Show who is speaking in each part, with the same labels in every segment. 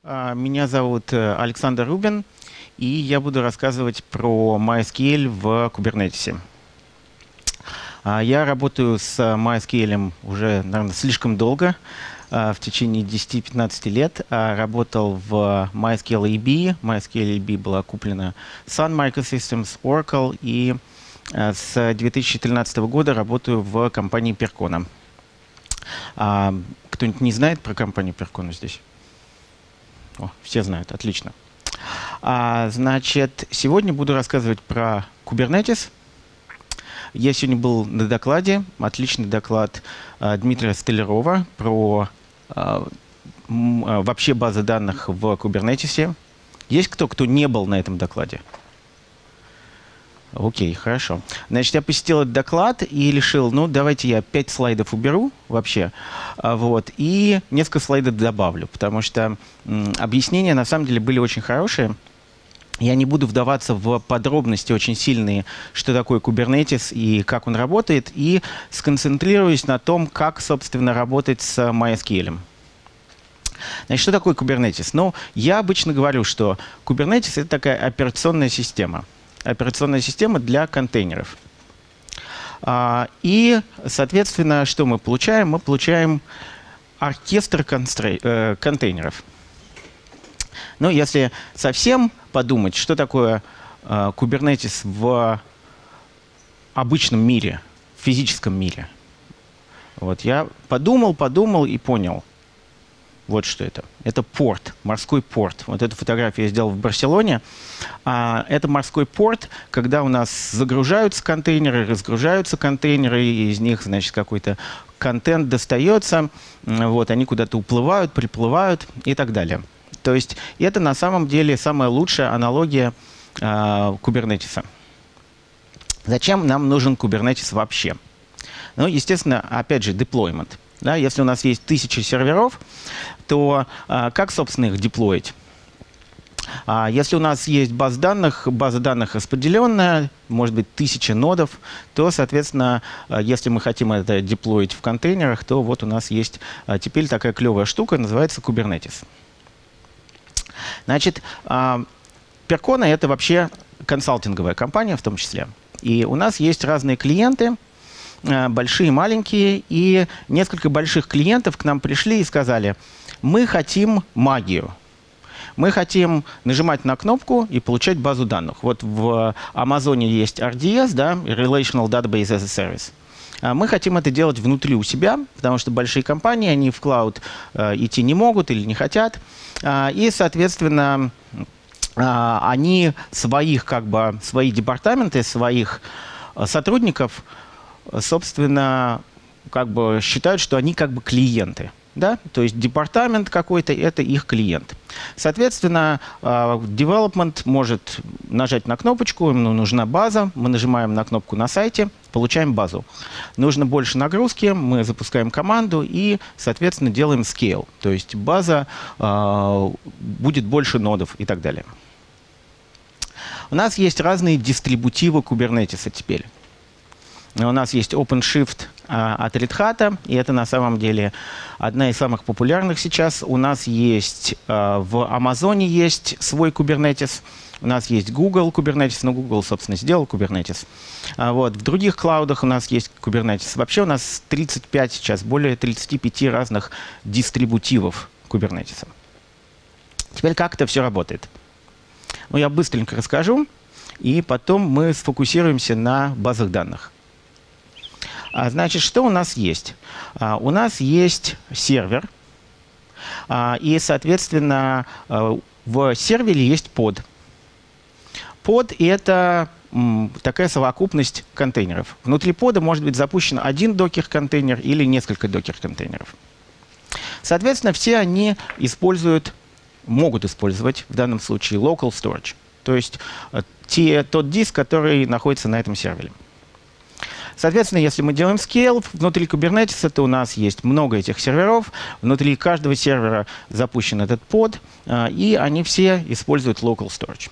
Speaker 1: Меня зовут Александр Рубин, и я буду рассказывать про MySQL в Kubernetes. Я работаю с MySQL уже, наверное, слишком долго, в течение 10-15 лет. Работал в MySQL EB. MySQL EB была куплена Sun Microsystems, Oracle, и с 2013 года работаю в компании Percona. Кто-нибудь не знает про компанию Percona здесь? О, все знают, отлично. Значит, сегодня буду рассказывать про Kubernetes. Я сегодня был на докладе, отличный доклад Дмитрия Столярова про вообще базы данных в Kubernetes. Есть кто не был на этом докладе? Окей, хорошо. Значит, я посетил этот доклад и решил, ну, давайте я 5 слайдов уберу вообще, и несколько слайдов добавлю, потому что объяснения на самом деле были очень хорошие. Я не буду вдаваться в подробности очень сильные, что такое Kubernetes и как он работает, и сконцентрируюсь на том, как, собственно, работать с MySQL. Значит, что такое Kubernetes? Ну, я обычно говорю, что Kubernetes — это такая операционная система. Операционная система для контейнеров. И, соответственно, что мы получаем? Мы получаем оркестр контейнеров. Ну, если совсем подумать, что такое Kubernetes в обычном мире, в физическом мире. Вот я подумал и понял. Вот что это. Это порт, морской порт. Вот эту фотографию я сделал в Барселоне. Это морской порт, когда у нас загружаются контейнеры, разгружаются контейнеры, и из них, значит, какой-то контент достается. Вот, они куда-то уплывают, приплывают и так далее. То есть это на самом деле самая лучшая аналогия Kubernetes. Зачем нам нужен Kubernetes вообще? Ну, естественно, опять же, deployment. Да, если у нас есть 1000 серверов, то как, собственно, их деплоить? Если у нас есть база данных распределенная, может быть, 1000 нодов, то, соответственно, если мы хотим это деплоить в контейнерах, то вот у нас есть теперь такая клевая штука, называется Kubernetes. Значит, Percona — это вообще консалтинговая компания в том числе. И у нас есть разные клиенты, большие, маленькие, и несколько больших клиентов к нам пришли и сказали: мы хотим магию. Мы хотим нажимать на кнопку и получать базу данных. Вот в Амазоне есть RDS, да, Relational Database as a Service. Мы хотим это делать внутри у себя, потому что большие компании, они в клауд идти не могут или не хотят. И, соответственно, они свои департаменты, своих сотрудников, собственно, считают, что они клиенты. Да? То есть департамент какой-то — это их клиент. Соответственно, development может нажать на кнопочку, ему нужна база, мы нажимаем на кнопку на сайте, получаем базу. Нужно больше нагрузки, мы запускаем команду и, соответственно, делаем scale. То есть база будет больше нодов и так далее. У нас есть разные дистрибутивы Kubernetes теперь. У нас есть OpenShift от Red Hat, и это на самом деле одна из самых популярных сейчас. У нас есть в Амазоне есть свой Kubernetes, у нас есть Google Kubernetes, но Google, собственно, сделал Kubernetes. Вот. В других клаудах у нас есть Kubernetes. Вообще у нас 35 сейчас, более 35 разных дистрибутивов Kubernetes. Теперь как это все работает? Ну, я быстренько расскажу, и потом мы сфокусируемся на базах данных. Значит, что у нас есть? У нас есть сервер, и, соответственно, в сервере есть под. Под — это такая совокупность контейнеров. Внутри пода может быть запущен один докер-контейнер или несколько докер-контейнеров. Соответственно, все они могут использовать в данном случае local storage, то есть тот диск, который находится на этом сервере. Соответственно, если мы делаем scale, внутри Kubernetes у нас есть много этих серверов, внутри каждого сервера запущен этот под, и они все используют local storage.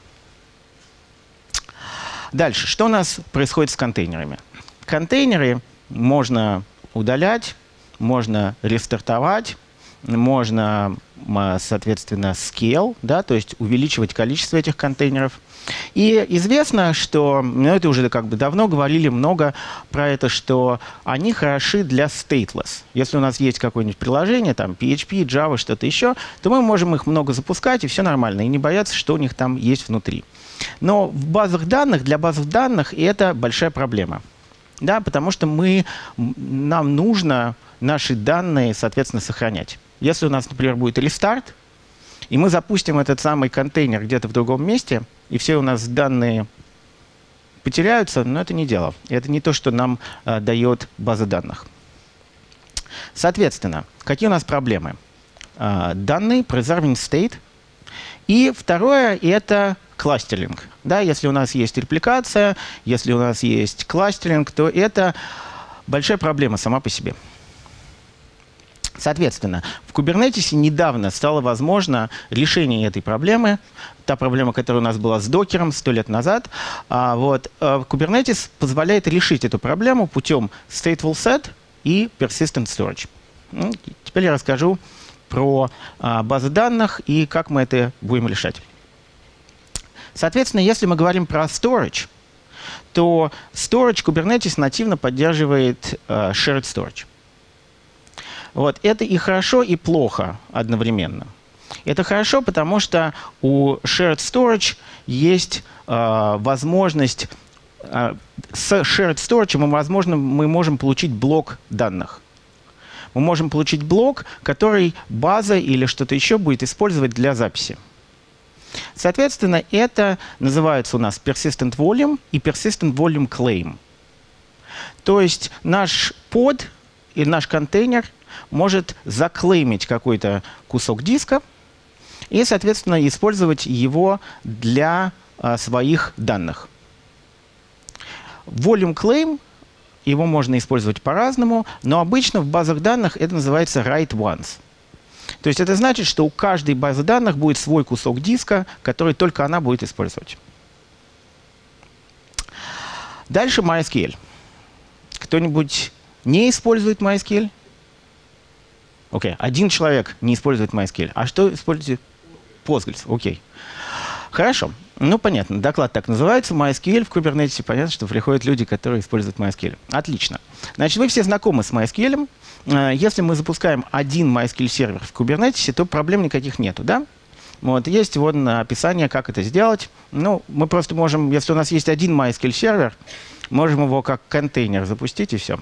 Speaker 1: Дальше, что у нас происходит с контейнерами? Контейнеры можно удалять, можно рестартовать, можно, соответственно, scale, да, то есть увеличивать количество этих контейнеров. И известно, что, ну, это уже как бы давно говорили много про это, что они хороши для stateless. Если у нас есть какое-нибудь приложение, там PHP, Java, что-то еще, то мы можем их много запускать, и все нормально, и не бояться, что у них там есть внутри. Но в базах данных, для баз данных это большая проблема. Да, потому что нам нужно наши данные, соответственно, сохранять. Если у нас, например, будет рестарт, и мы запустим этот самый контейнер где-то в другом месте, и все у нас данные потеряются, но это не дело. Это не то, что нам дает база данных. Соответственно, какие у нас проблемы? Данные, preserving state. И второе – это кластеринг. Да, если у нас есть репликация, если у нас есть кластеринг, то это большая проблема сама по себе. Соответственно, в Kubernetes недавно стало возможно решение этой проблемы. Та проблема, которая у нас была с докером 100 лет назад. Kubernetes позволяет решить эту проблему путем stateful set и persistent storage. Теперь я расскажу про базы данных и как мы это будем решать. Соответственно, если мы говорим про storage, то storage Kubernetes нативно поддерживает shared storage. Это и хорошо, и плохо одновременно. Это хорошо, потому что у shared storage есть возможность, с shared storage мы можем получить блок данных. Мы можем получить блок, который база или что-то еще будет использовать для записи. Соответственно, это называется у нас persistent volume и persistent volume claim. То есть наш под и наш контейнер может заклеймить какой-то кусок диска и, соответственно, использовать его для своих данных. Volume claim, его можно использовать по-разному, но обычно в базах данных это называется write once. То есть это значит, что у каждой базы данных будет свой кусок диска, который только она будет использовать. Дальше MySQL. Кто-нибудь не использует MySQL? Окей, один человек не использует MySQL. А что использует Postgres? Окей. Хорошо. Ну, понятно. Доклад так называется. MySQL в Kubernetes. Понятно, что приходят люди, которые используют MySQL. Отлично. Значит, вы все знакомы с MySQL. Если мы запускаем один MySQL сервер в Kubernetes, то проблем никаких нету, да? Есть описание, как это сделать. Ну, мы просто можем, если у нас есть один MySQL сервер, можем его как контейнер запустить, и все.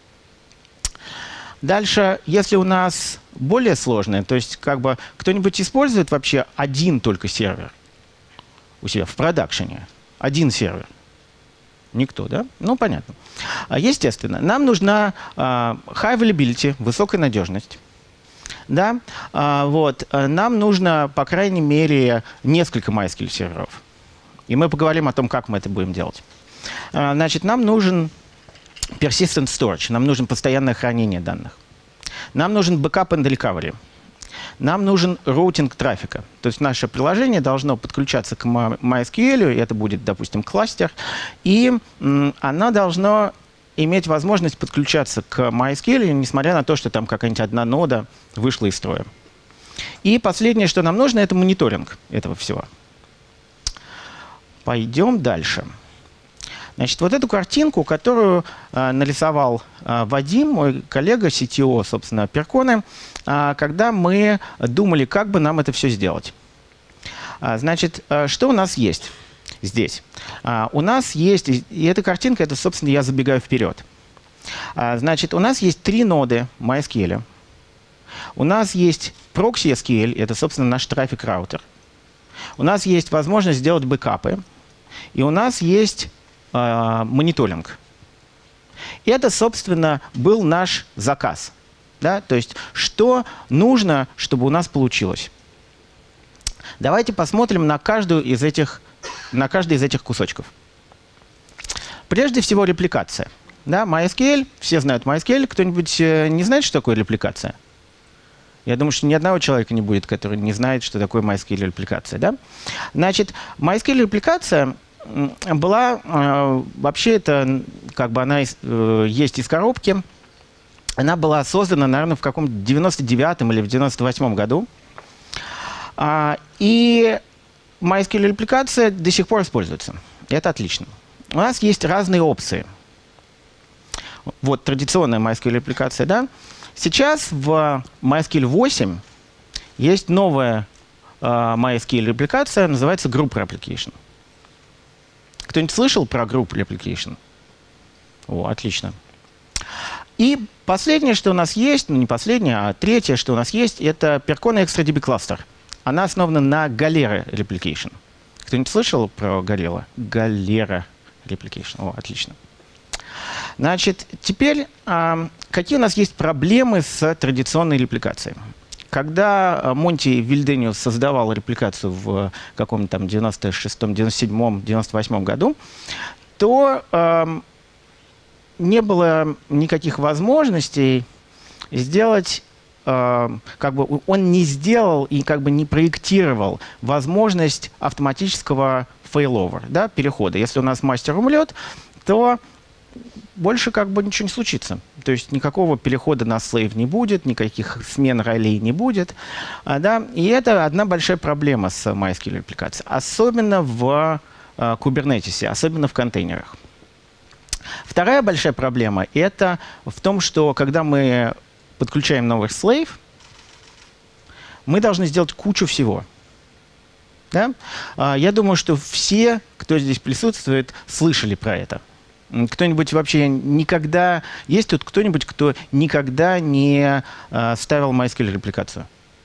Speaker 1: Дальше, если у нас более сложное, то есть как бы кто-нибудь использует вообще один только сервер у себя в продакшене? Один сервер? Никто, да? Ну, понятно. Естественно, нам нужна high availability, высокая надежность. Да? Нам нужно, по крайней мере, несколько MySQL серверов. И мы поговорим о том, как мы это будем делать. Значит, нам нужен persistent storage, нам нужно постоянное хранение данных. Нам нужен backup and recovery. Нам нужен роутинг трафика. То есть наше приложение должно подключаться к MySQL, и это будет, допустим, кластер, и оно должно иметь возможность подключаться к MySQL, несмотря на то, что там какая-нибудь одна нода вышла из строя. И последнее, что нам нужно, это мониторинг этого всего. Пойдем дальше. Значит, вот эту картинку, которую нарисовал Вадим, мой коллега, CTO, собственно, Перконы, когда мы думали, как бы нам это все сделать. Значит, что у нас есть здесь? У нас есть, и эта картинка, это, собственно, я забегаю вперед. Значит, у нас есть 3 ноды MySQL. У нас есть Proxy SQL, это, собственно, наш трафик-раутер. У нас есть возможность сделать бэкапы. И у нас есть мониторинг. Это, собственно, был наш заказ. Да? То есть, что нужно, чтобы у нас получилось. Давайте посмотрим на каждый из этих кусочков. Прежде всего, репликация. Да? MySQL, все знают MySQL. Кто-нибудь не знает, что такое репликация? Я думаю, что ни одного человека не будет, который не знает, что такое MySQL репликация. Да? Значит, MySQL репликация была, вообще это, как бы она есть из коробки. Она была создана, наверное, в каком-то 99-м или в 98-м году. И MySQL-репликация до сих пор используется. Это отлично. У нас есть разные опции. Вот традиционная MySQL-репликация, да? Сейчас в MySQL 8 есть новая MySQL-репликация, называется Group Replication. Кто-нибудь слышал про Group Replication? О, отлично. И последнее, что у нас есть, ну не последнее, а третье, что у нас есть, это Percona XtraDB Cluster. Она основана на Galera Replication. Кто-нибудь слышал про Galera? Galera Replication. О, отлично. Значит, теперь какие у нас есть проблемы с традиционной репликацией? Когда Монти Вильдениус создавал репликацию в каком-то там 96-м, 97-м, 98-м году, то не было никаких возможностей сделать, как бы он не сделал и как бы не проектировал возможность автоматического failover, да, перехода. Если у нас мастер умрет, то больше как бы ничего не случится. То есть никакого перехода на слейв не будет, никаких смен ролей не будет. Да? И это одна большая проблема с MySQL репликацией. Особенно в Kubernetes, особенно в контейнерах. Вторая большая проблема – это в том, что когда мы подключаем новый слейв, мы должны сделать кучу всего. Да? Я думаю, что все, кто здесь присутствует, слышали про это. Кто-нибудь вообще никогда... Есть тут кто-нибудь, кто никогда не ставил MySQL репликацию?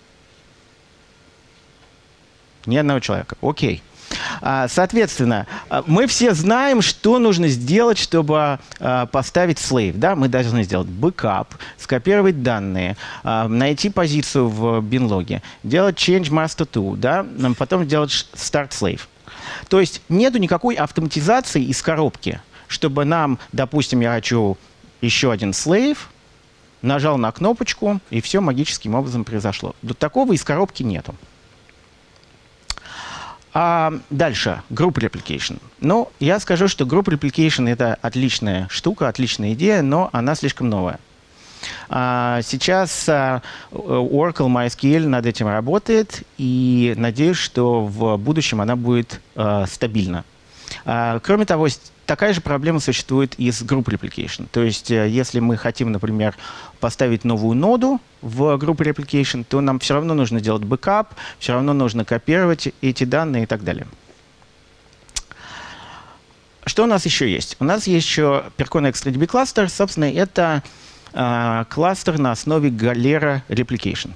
Speaker 1: Ни одного человека. Окей. Соответственно, мы все знаем, что нужно сделать, чтобы поставить слейв. Да? Мы должны сделать бэкап, скопировать данные, найти позицию в бинлоге, делать change master to, да? Потом делать start slave. То есть нету никакой автоматизации из коробки, чтобы нам, допустим, я хочу еще один слейв, нажал на кнопочку, и все магическим образом произошло. До такого из коробки нету. Дальше, Group Replication. Ну, я скажу, что Group Replication — это отличная штука, отличная идея, но она слишком новая. Сейчас Oracle MySQL над этим работает, и надеюсь, что в будущем она будет стабильна. Кроме того, такая же проблема существует и с Group Replication. То есть, если мы хотим, например, поставить новую ноду в Group Replication, то нам все равно нужно делать бэкап, все равно нужно копировать эти данные и так далее. Что у нас еще есть? У нас есть еще Percona XtraDB Cluster. Собственно, это кластер на основе Galera Replication.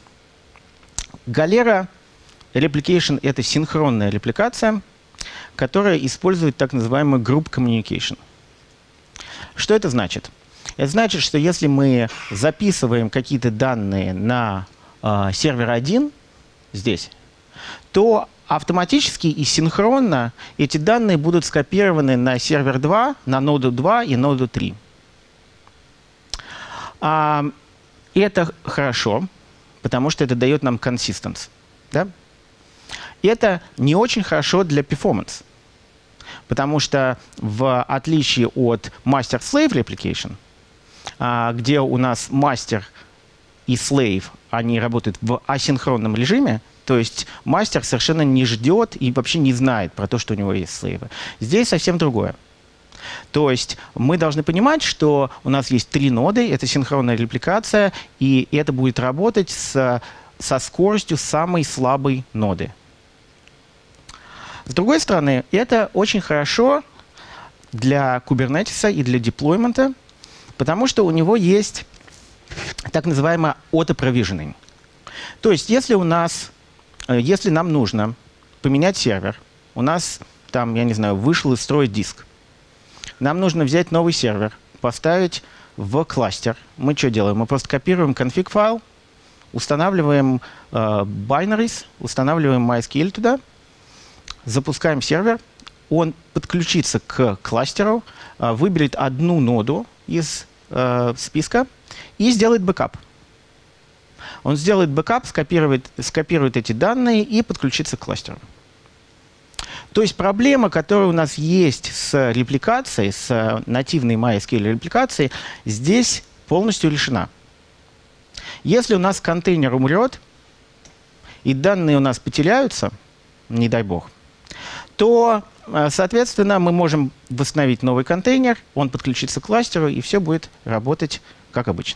Speaker 1: Galera Replication — это синхронная репликация, которая использует так называемый Group Communication. Что это значит? Это значит, что если мы записываем какие-то данные на сервер 1 здесь, то автоматически и синхронно эти данные будут скопированы на сервер 2, на ноду 2 и ноду 3. И это хорошо, потому что это дает нам consistency. Да? Это не очень хорошо для performance, потому что в отличие от master-slave replication, где у нас мастер и slave, они работают в асинхронном режиме, то есть мастер совершенно не ждет и вообще не знает про то, что у него есть слейвы. Здесь совсем другое. То есть мы должны понимать, что у нас есть 3 ноды, это синхронная репликация, и это будет работать со скоростью самой слабой ноды. С другой стороны, это очень хорошо для Kubernetes и для деплоймента, потому что у него есть так называемый auto-provisioning. То есть если нам нужно поменять сервер, у нас там, я не знаю, вышел из строя диск, нам нужно взять новый сервер, поставить в кластер. Мы что делаем? Мы просто копируем конфиг-файл, устанавливаем binaries, устанавливаем MySQL туда, запускаем сервер, он подключится к кластеру, выберет одну ноду из списка и сделает бэкап. Он сделает бэкап, скопирует эти данные и подключится к кластеру. То есть проблема, которая у нас есть с репликацией, с нативной MySQL репликацией, здесь полностью решена. Если у нас контейнер умрет, и данные у нас потеряются, не дай бог, то, соответственно, мы можем восстановить новый контейнер, он подключится к кластеру, и все будет работать как обычно.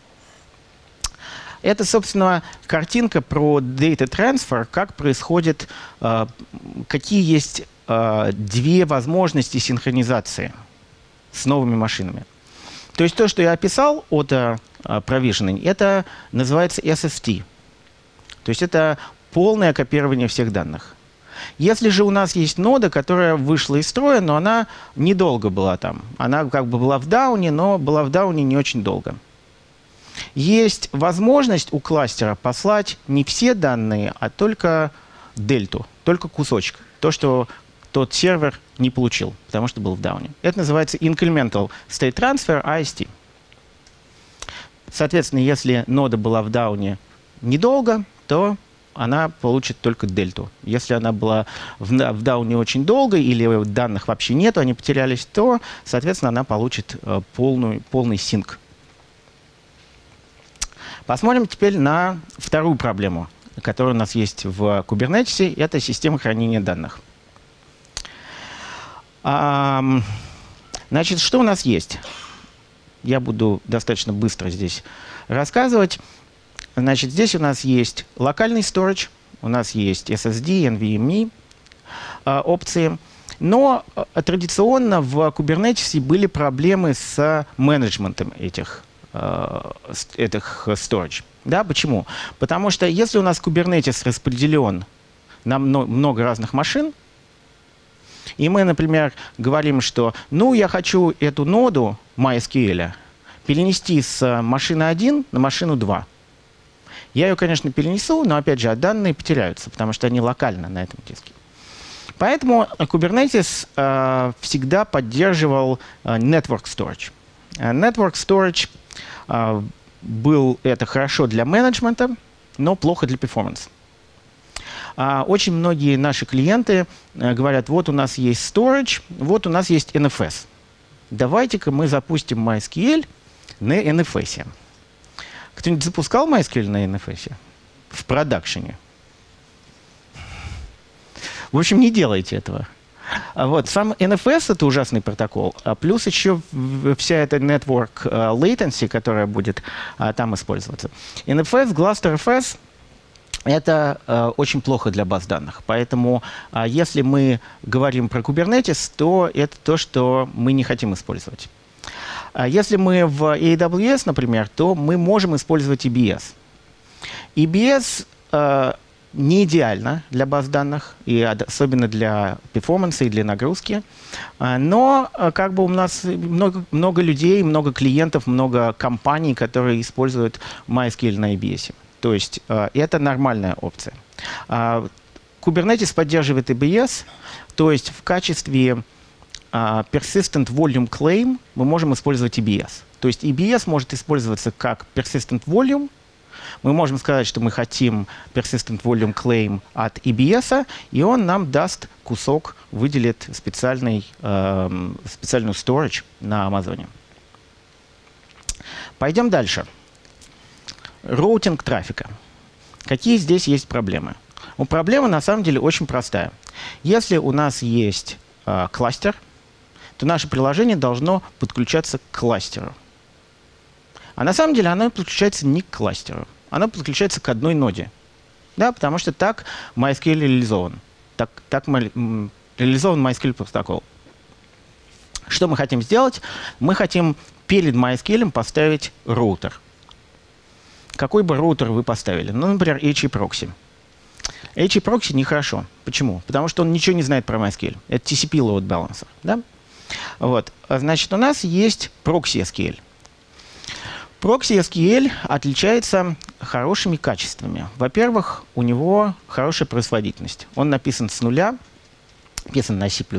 Speaker 1: Это, собственно, картинка про data transfer, как происходит, какие есть две возможности синхронизации с новыми машинами. То есть то, что я описал от provisioning, это называется SST. То есть это полное копирование всех данных. Если же у нас есть нода, которая вышла из строя, но она недолго была там. Она как бы была в дауне, но была в дауне не очень долго. Есть возможность у кластера послать не все данные, а только дельту, только кусочек. То, что тот сервер не получил, потому что был в дауне. Это называется Incremental State Transfer, IST. Соответственно, если нода была в дауне недолго, то она получит только дельту. Если она была в дауне очень долго или данных вообще нету, они потерялись, то, соответственно, она получит полный синк. Посмотрим теперь на вторую проблему, которая у нас есть в Kubernetes. Это система хранения данных. Значит, что у нас есть? Я буду достаточно быстро здесь рассказывать. Значит, здесь у нас есть локальный storage, у нас есть SSD, NVMe опции. Но традиционно в Kubernetes были проблемы с менеджментом этих storage. Да, почему? Потому что если у нас Kubernetes распределен на много разных машин, и мы, например, говорим, что ну, я хочу эту ноду MySQL перенести с машины 1 на машину 2. Я ее, конечно, перенесу, но, опять же, данные потеряются, потому что они локально на этом диске. Поэтому Kubernetes всегда поддерживал Network Storage. Network Storage это хорошо для менеджмента, но плохо для перформанса. Очень многие наши клиенты говорят, вот у нас есть storage, вот у нас есть NFS. Давайте-ка мы запустим MySQL на NFS. Кто-нибудь запускал MySQL на NFS? В продакшене? В общем, не делайте этого. Вот, сам NFS — это ужасный протокол, плюс еще вся эта network latency, которая будет там использоваться. NFS, GlusterFS — это очень плохо для баз данных. Поэтому если мы говорим про Kubernetes, то это то, что мы не хотим использовать. Если мы в AWS, например, то мы можем использовать EBS. EBS не идеально для баз данных, и особенно для перформанса и для нагрузки. Но как бы у нас много людей, много клиентов, много компаний, которые используют MySQL на EBS. То есть это нормальная опция. Kubernetes поддерживает EBS, то есть в качестве Persistent Volume Claim мы можем использовать EBS. То есть EBS может использоваться как Persistent Volume. Мы можем сказать, что мы хотим Persistent Volume Claim от EBS, и он нам даст кусок, выделит специальную storage на Амазоне. Пойдем дальше. Роутинг трафика. Какие здесь есть проблемы? Проблема на самом деле очень простая. Если у нас есть кластер, то наше приложение должно подключаться к кластеру. А на самом деле оно подключается не к кластеру. Оно подключается к одной ноде. Да, потому что так MySQL реализован. Так реализован MySQL протокол. Что мы хотим сделать? Мы хотим перед MySQL поставить роутер. Какой бы роутер вы поставили? Ну, например, HE-прокси. HE-прокси нехорошо. Почему? Потому что он ничего не знает про MySQL. Это TCP load balancer. Да? Вот. Значит, у нас есть Proxy SQL. Proxy SQL отличается хорошими качествами. Во-первых, у него хорошая производительность. Он написан с нуля, написан на C++.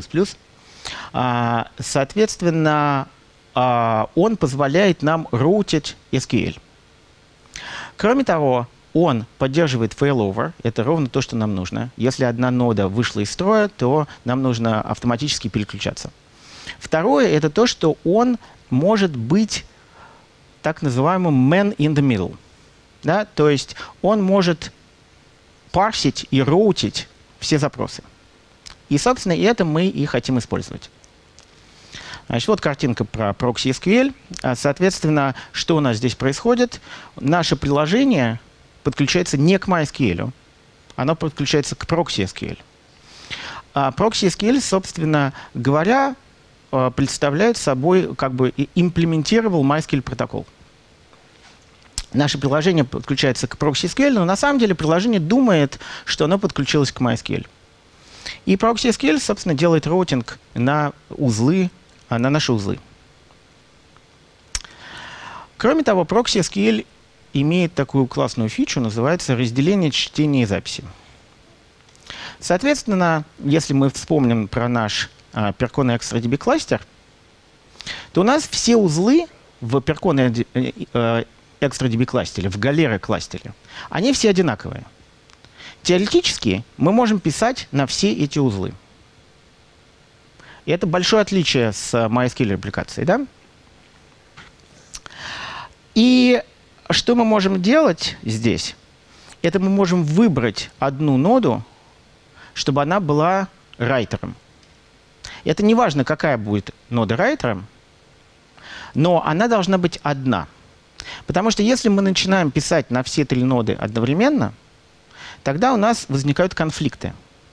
Speaker 1: Соответственно, он позволяет нам роутить SQL. Кроме того, он поддерживает failover. Это ровно то, что нам нужно. Если одна нода вышла из строя, то нам нужно автоматически переключаться. Второе — это то, что он может быть так называемым man in the middle. Да? То есть он может парсить и роутить все запросы. И, собственно, это мы и хотим использовать. Значит, вот картинка про Proxy SQL. Соответственно, что у нас здесь происходит? Наше приложение подключается не к MySQL, оно подключается к Proxy SQL. Proxy SQL, собственно говоря, представляет собой, как бы имплементировал MySQL протокол. Наше приложение подключается к Proxy SQL, но на самом деле приложение думает, что оно подключилось к MySQL. И Proxy SQL, собственно, делает роутинг на узлы, на наши узлы. Кроме того, Proxy SQL имеет такую классную фичу, называется разделение чтения и записи. Соответственно, если мы вспомним про наш Percona ExtraDB кластер, то у нас все узлы в Percona ExtraDB кластере, в Galera кластере, они все одинаковые. Теоретически мы можем писать на все эти узлы. И это большое отличие с MySQL репликацией, да? И что мы можем делать здесь? Это мы можем выбрать одну ноду, чтобы она была райтером. Это не важно, какая будет нода райтером, но она должна быть одна. Потому что если мы начинаем писать на все три ноды одновременно, тогда у нас возникают конфликты.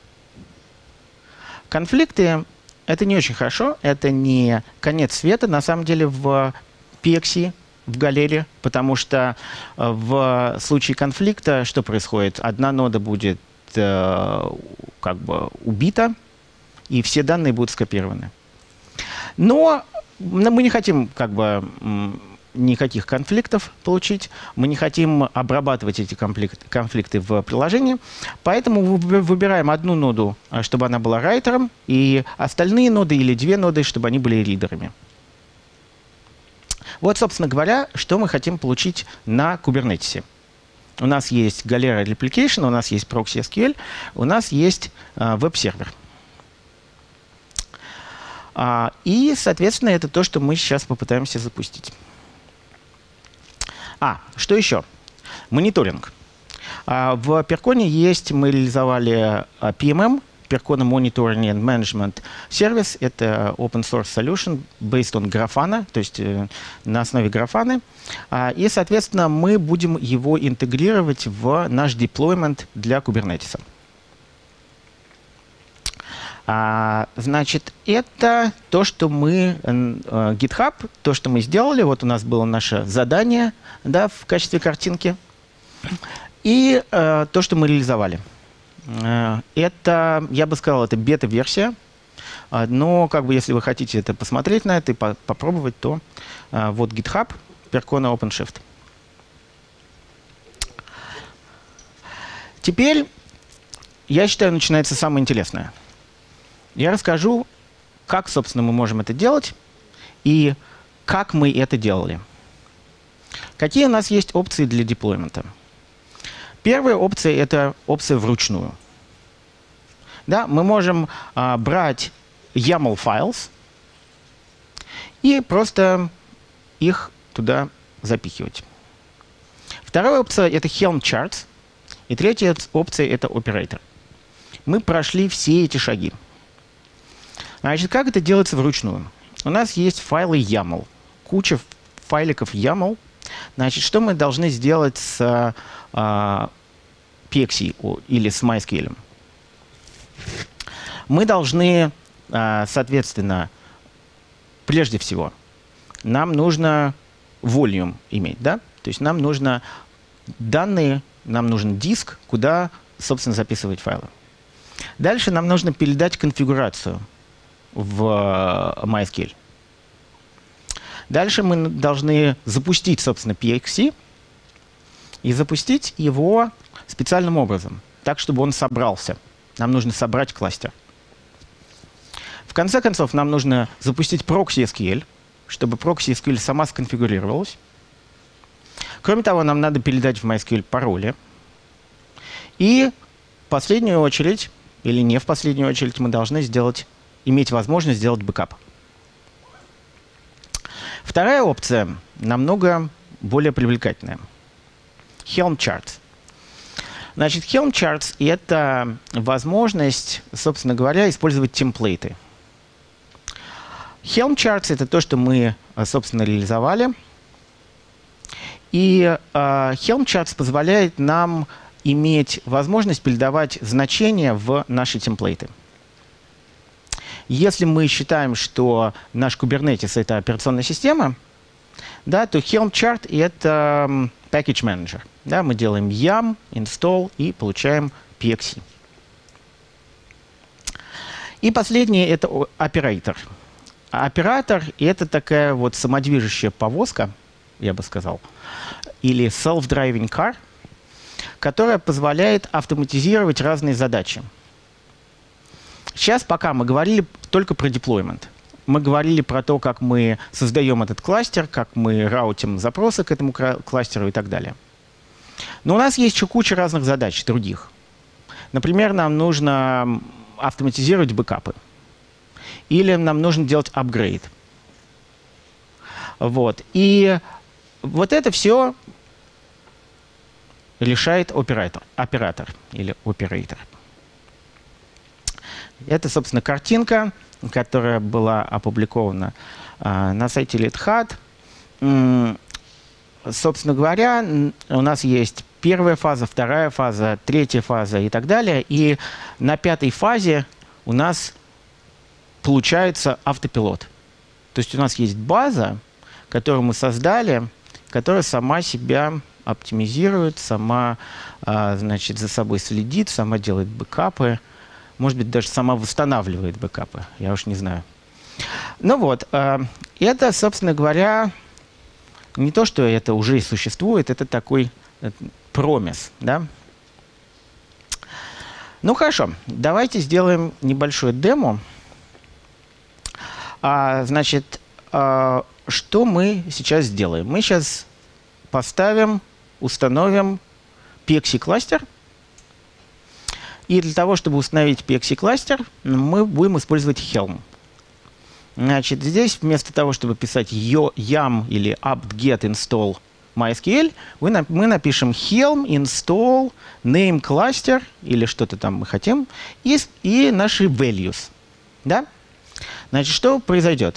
Speaker 1: Конфликты — это не очень хорошо, это не конец света, на самом деле, в PXE, в галере, потому что в случае конфликта что происходит? Одна нода будет как бы убита, и все данные будут скопированы. Но мы не хотим как бы никаких конфликтов получить, мы не хотим обрабатывать эти конфликты в приложении, поэтому выбираем одну ноду, чтобы она была райтером, и остальные ноды или две ноды, чтобы они были ридерами. Вот, собственно говоря, что мы хотим получить на Kubernetes. У нас есть Galera Replication, у нас есть Proxy SQL, у нас есть веб-сервер. И, соответственно, это то, что мы сейчас попытаемся запустить. Что еще? Мониторинг. В Percona есть, мы реализовали PMM, Percona Monitoring and Management Service. Это open source solution based on Grafana, то есть на основе Grafana. И, соответственно, мы будем его интегрировать в наш deployment для Kubernetes. Значит, это то, что мы, GitHub, то, что мы сделали. Вот у нас было наше задание, да, в качестве картинки. И то, что мы реализовали. Это, я бы сказал, это бета-версия. Но, как бы, если вы хотите это посмотреть на это и попробовать, то вот GitHub, Percona OpenShift. Теперь, я считаю, начинается самое интересное. Я расскажу, как, собственно, мы можем это делать и как мы это делали. Какие у нас есть опции для деплоймента? Первая опция — это опция вручную. Да, мы можем брать YAML files и просто их туда запихивать. Вторая опция — это Helm charts. И третья опция — это Operator. Мы прошли все эти шаги. Значит, как это делается вручную? У нас есть файлы YAML, куча файликов YAML. Значит, что мы должны сделать с PXE или с MySQL? Мы должны, соответственно, прежде всего, нам нужно volume иметь, да? То есть нам нужно данные, нам нужен диск, куда, собственно, записывать файлы. Дальше нам нужно передать конфигурацию в MySQL. Дальше мы должны запустить, собственно, PXE и запустить его специальным образом, так, чтобы он собрался. Нам нужно собрать кластер. В конце концов, нам нужно запустить Proxy SQL, чтобы Proxy SQL сама сконфигурировалась. Кроме того, нам надо передать в MySQL пароли. И в последнюю очередь, или не в последнюю очередь, мы должны иметь возможность сделать бэкап. Вторая опция намного более привлекательное. Helm Charts. Значит, Helm Charts — это возможность, собственно говоря, использовать темплейты. Helm Charts — это то, что мы, собственно, реализовали. И Helm Charts позволяет нам иметь возможность передавать значения в наши темплейты. Если мы считаем, что наш Kubernetes — это операционная система, да, то Helm Chart — это Package Manager. Да, мы делаем yum, install и получаем PXE. И последнее — это оператор. Оператор — это такая вот самодвижущая повозка, я бы сказал, или self-driving car, которая позволяет автоматизировать разные задачи. Сейчас пока мы говорили только про деплоймент. Мы говорили про то, как мы создаем этот кластер, как мы раутим запросы к этому кластеру и так далее. Но у нас есть еще куча разных задач других. Например, нам нужно автоматизировать бэкапы. Или нам нужно делать апгрейд. Вот. И вот это все решает оператор или оператор. Это, собственно, картинка, которая была опубликована на сайте LeetHat. Собственно говоря, у нас есть первая фаза, вторая фаза, третья фаза и так далее. И на пятой фазе у нас получается автопилот. То есть у нас есть база, которую мы создали, которая сама себя оптимизирует, сама, значит, за собой следит, сама делает бэкапы. Может быть, даже сама восстанавливает бэкапы. Я уж не знаю. Ну вот, это, собственно говоря, не то, что это уже существует, это такой промис, да? Ну хорошо, давайте сделаем небольшое демо. Значит, что мы сейчас сделаем? Мы сейчас поставим, установим PXE-кластер. И для того, чтобы установить PXE-кластер, мы будем использовать Helm. Значит, здесь вместо того, чтобы писать yum или apt-get install MySQL, мы напишем Helm install name cluster или что-то там мы хотим, и наши values. Да? Значит, что произойдет?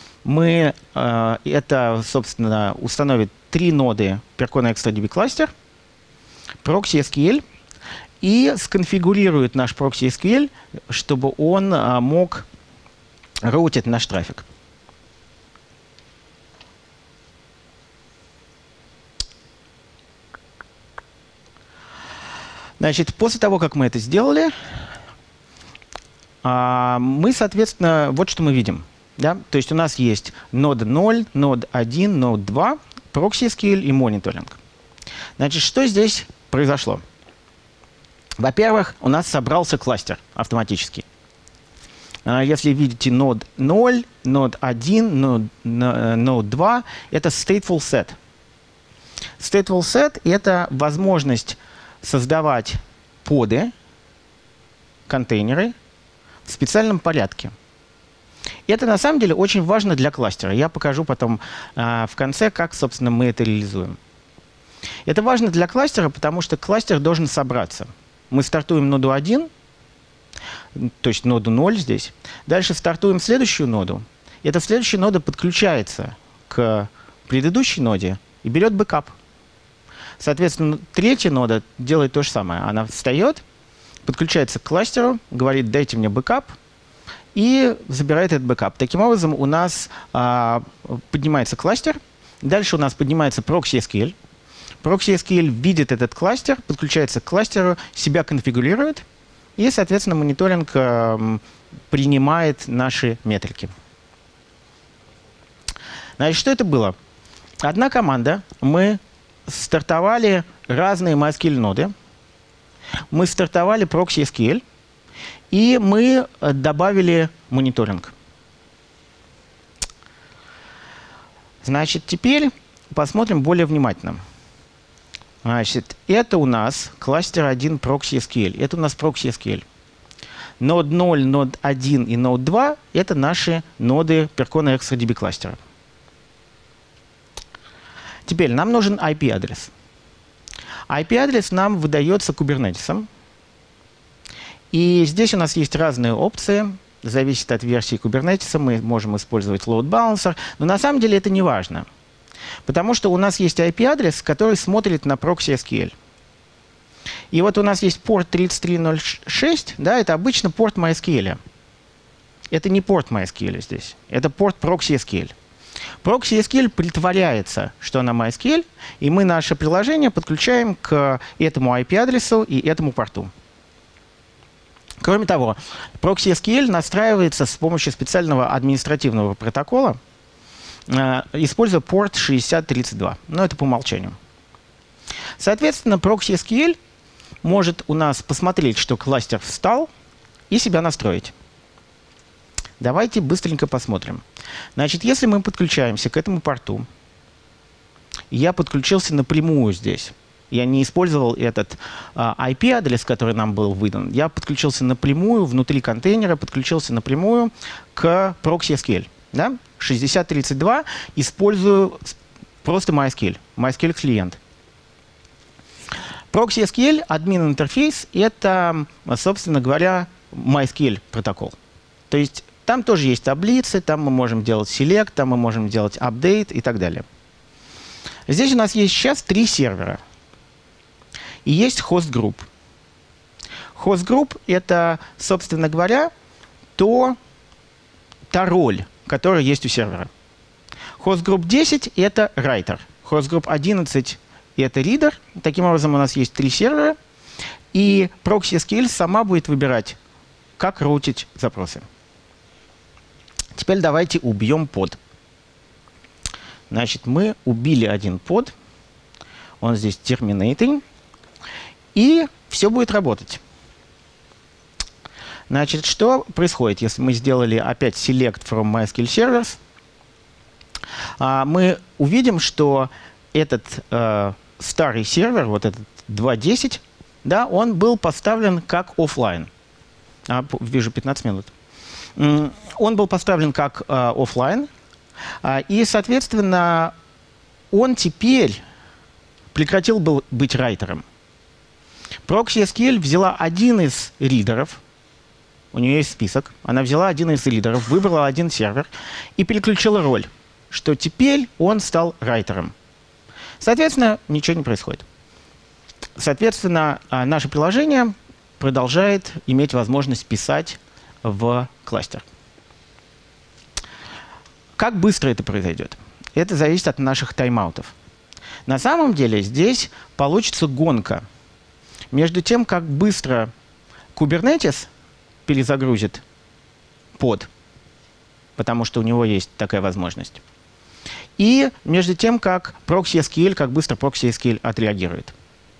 Speaker 1: Это, собственно, установит 3 ноды Percona ExtraDB кластер, proxy SQL, и сконфигурирует наш proxy SQL, чтобы он мог роутить наш трафик. Значит, после того, как мы это сделали, мы, соответственно, вот что мы видим. Да? То есть у нас есть нода 0, нод 1, нод 2, proxy SQL и мониторинг. Значит, что здесь произошло? Во-первых, у нас собрался кластер автоматически. Если видите нод 0, нод 1, нод 2, это stateful set. Stateful set — это возможность создавать поды, контейнеры в специальном порядке. И это на самом деле очень важно для кластера. Я покажу потом в конце, как, собственно, мы это реализуем. Это важно для кластера, потому что кластер должен собраться. Мы стартуем ноду 1, то есть ноду 0 здесь. Дальше стартуем следующую ноду. И эта следующая нода подключается к предыдущей ноде и берет бэкап. Соответственно, третья нода делает то же самое. Она встает, подключается к кластеру, говорит: дайте мне бэкап, и забирает этот бэкап. Таким образом, у нас поднимается кластер. Дальше у нас поднимается proxy SQL. Proxy SQL видит этот кластер, подключается к кластеру, себя конфигурирует, и, соответственно, мониторинг принимает наши метрики. Значит, что это было? Одна команда. Мы стартовали разные MySQL-ноды. Мы стартовали proxy SQL, и мы добавили мониторинг. Значит, теперь посмотрим более внимательно. Значит, это у нас кластер 1 proxy SQL. Это у нас proxy SQL. Нод 0, нод 1 и нод 2 — это наши ноды Percona ExtraDB кластера. Теперь нам нужен IP-адрес. IP-адрес нам выдается Kubernetes. И здесь у нас есть разные опции. Зависит от версии Kubernetes. Мы можем использовать load balancer. Но на самом деле это не важно. Потому что у нас есть IP-адрес, который смотрит на proxy SQL. И вот у нас есть порт 3306. Да, это обычно порт MySQL. Это не порт MySQL здесь. Это порт proxy SQL. Proxy SQL притворяется, что она MySQL, и мы наше приложение подключаем к этому IP-адресу и этому порту. Кроме того, Proxy SQL настраивается с помощью специального административного протокола, используя порт 6032. Но это по умолчанию. Соответственно, Proxy SQL может у нас посмотреть, что кластер встал, и себя настроить. Давайте быстренько посмотрим. Значит, если мы подключаемся к этому порту, я подключился напрямую здесь. Я не использовал этот IP-адрес, который нам был выдан. Я подключился напрямую, внутри контейнера, подключился напрямую к Proxy SQL. Да? 6032 использую просто MySQL. MySQL клиент. Proxy SQL, админ-интерфейс, это, собственно говоря, MySQL протокол. То есть там тоже есть таблицы, там мы можем делать select, там мы можем делать update и так далее. Здесь у нас есть сейчас 3 сервера. И есть hostgroup. Hostgroup — это, собственно говоря, та роль, которая есть у сервера. Hostgroup 10 — это writer. Hostgroup 11 — это reader. Таким образом, у нас есть 3 сервера. И Proxy SQL сама будет выбирать, как роутить запросы. Теперь давайте убьем под. Значит, мы убили один под. Он здесь terminating. И все будет работать. Значит, что происходит, если мы сделали опять select from MySQL servers? Мы увидим, что этот старый сервер, вот этот 2.10, да, он был поставлен как офлайн. Вижу 15 минут. Он был поставлен как офлайн. И, соответственно, он теперь прекратил быть райтером. Proxy SQL взяла один из ридеров, у нее есть список, она взяла один из ридеров, выбрала один сервер и переключила роль, что теперь он стал райтером. Соответственно, ничего не происходит. Соответственно, наше приложение продолжает иметь возможность писать в кластер. Как быстро это произойдет? Это зависит от наших тайм-аутов. На самом деле здесь получится гонка между тем, как быстро Kubernetes перезагрузит под, потому что у него есть такая возможность, и между тем, как Proxy SQL, как быстро Proxy SQL отреагирует.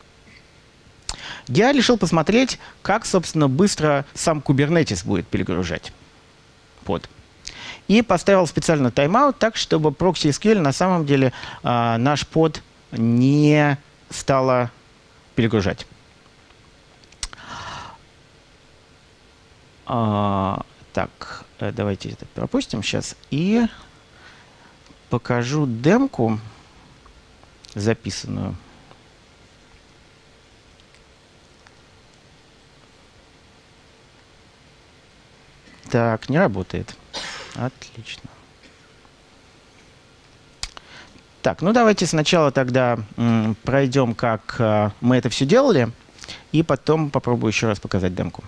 Speaker 1: Я решил посмотреть, как, собственно, быстро сам Kubernetes будет перегружать под. И поставил специально тайм-аут так, чтобы Proxy SQL на самом деле наш под не стала перегружать. Так, давайте это пропустим сейчас и покажу демку записанную. Так, не работает. Отлично. Так, ну давайте сначала тогда пройдем, как мы это все делали, и потом попробую еще раз показать демку.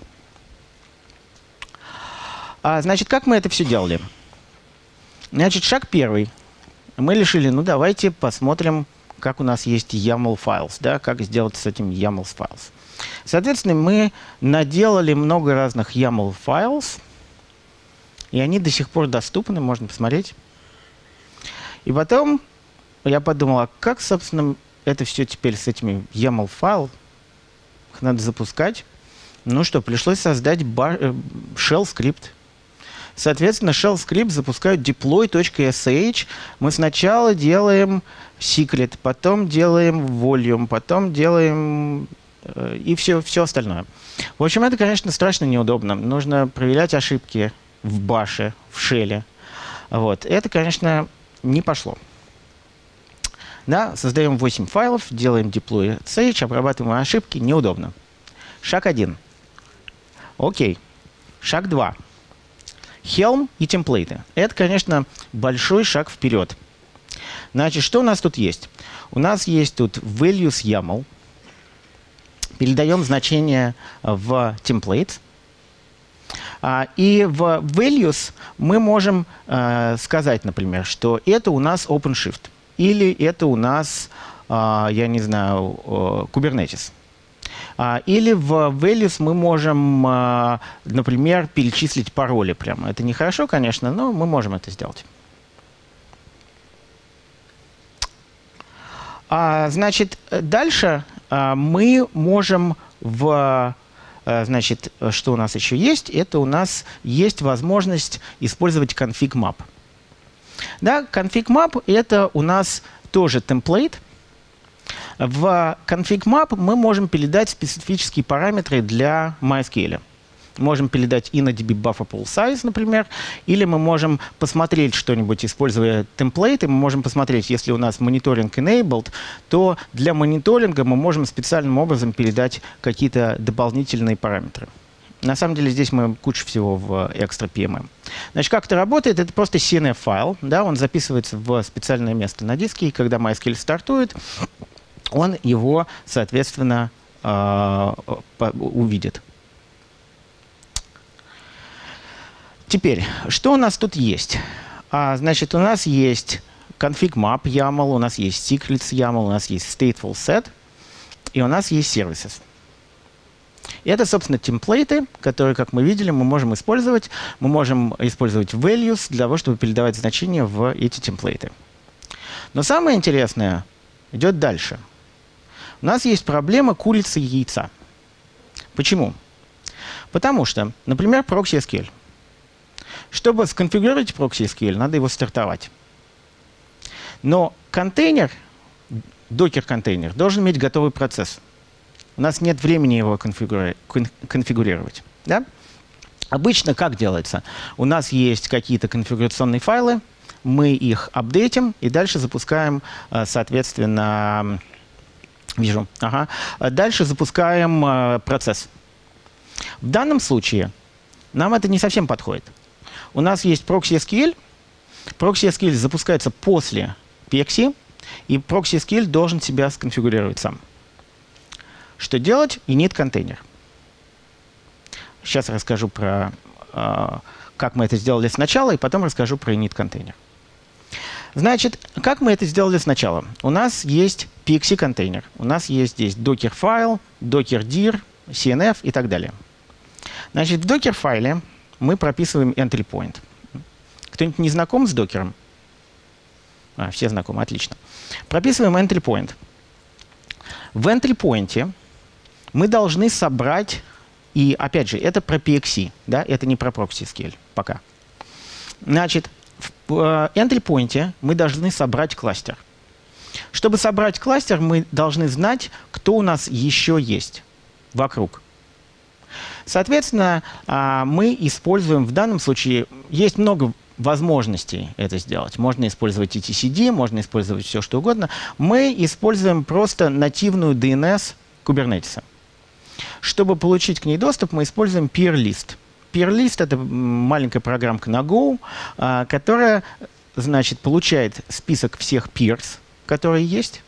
Speaker 1: Значит, как мы это все делали? Значит, шаг первый. Мы решили, ну давайте посмотрим, как у нас есть YAML files, да, как сделать с этим YAML files. Соответственно, мы наделали много разных YAML files, и они до сих пор доступны, можно посмотреть. И потом я подумал, а как, собственно, это все теперь с этими YAML файлами? Их надо запускать. Ну что, пришлось создать shell скрипт. Соответственно, shell скрипт запускают deploy.sh. Мы сначала делаем secret, потом делаем volume, потом делаем и все остальное. В общем, это, конечно, страшно неудобно. Нужно проверять ошибки в баше, в шеле. Вот. Это, конечно, не пошло. Да, создаем 8 файлов, делаем deploy sage, обрабатываем ошибки, неудобно. Шаг 1. Окей. Шаг 2. Helm и темплейты. Это, конечно, большой шаг вперед. Значит, что у нас тут есть? У нас есть тут values YAML. Передаем значение в template. И в values мы можем сказать, например, что это у нас OpenShift. Или это у нас, я не знаю, Kubernetes. Или в values мы можем, например, перечислить пароли прямо. Это нехорошо, конечно, но мы можем это сделать. Значит, дальше мы можем значит, что у нас еще есть? Это у нас есть возможность использовать config map. Да, config map — это у нас тоже темплейт. В config map мы можем передать специфические параметры для MySQL. Можем передать InnoDB buffer pool size, например, или мы можем посмотреть что-нибудь, используя темплейты. Мы можем посмотреть, если у нас мониторинг enabled, то для мониторинга мы можем специальным образом передать какие-то дополнительные параметры. На самом деле здесь мы кучу всего в extra PMM. Значит, как это работает? Это просто CNF-файл. Да, он записывается в специальное место на диске, и когда MySQL стартует, он его, соответственно, увидит. Теперь, что у нас тут есть? Значит, у нас есть config map YAML, у нас есть secrets YAML, у нас есть stateful set, и у нас есть services. И это, собственно, темплейты, которые, как мы видели, мы можем использовать. Мы можем использовать values для того, чтобы передавать значения в эти темплейты. Но самое интересное идет дальше. У нас есть проблема курицы и яйца. Почему? Потому что, например, proxy SQL. Чтобы сконфигурировать proxy SQL, надо его стартовать. Но контейнер, докер-контейнер, должен иметь готовый процесс. У нас нет времени его конфигурировать. Да? Обычно как делается? У нас есть какие-то конфигурационные файлы, мы их апдейтим и дальше запускаем, соответственно, дальше запускаем процесс. В данном случае нам это не совсем подходит. У нас есть proxy SQL. Proxy SQL запускается после PXE, и proxy SQL должен себя сконфигурировать сам. Что делать? Init контейнер. Сейчас расскажу про, как мы это сделали сначала, и потом расскажу про init контейнер. Значит, как мы это сделали сначала? У нас есть PXE контейнер. У нас есть здесь docker файл, docker dir, CNF и так далее. Значит, в docker файле мы прописываем entry point. Кто-нибудь не знаком с докером? Все знакомы, отлично. Прописываем entry point. В entry point мы должны собрать, и опять же, это про PXE, да, это не про proxy SQL пока. Значит, в entry point мы должны собрать кластер. Чтобы собрать кластер, мы должны знать, кто у нас еще есть вокруг. Соответственно, мы используем в данном случае, есть много возможностей это сделать. Можно использовать etcd, можно использовать все, что угодно. Мы используем просто нативную DNS Kubernetes. Чтобы получить к ней доступ, мы используем peer-list. Peer-list — это маленькая программка на Go, которая, значит, получает список всех peers, которые есть,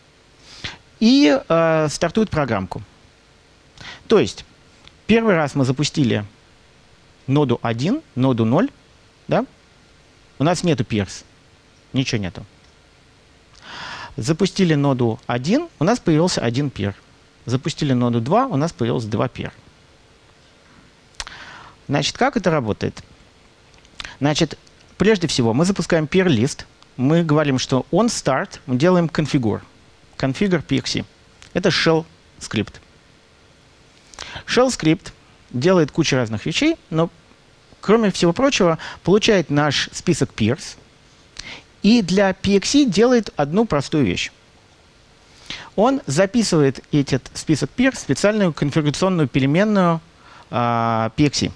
Speaker 1: и стартует программку. То есть первый раз мы запустили ноду 1, ноду 0, да? У нас нету peers, ничего нету. Запустили ноду 1, у нас появился один peer. Запустили ноду 2, у нас появилось 2 peer. Значит, как это работает? Значит, прежде всего мы запускаем peer-list, мы говорим, что on start мы делаем configure PXE. Это shell скрипт. Shell скрипт делает кучу разных вещей, но, кроме всего прочего, получает наш список peers и для PXE делает одну простую вещь. Он записывает этот список peers в специальную конфигурационную переменную PXE.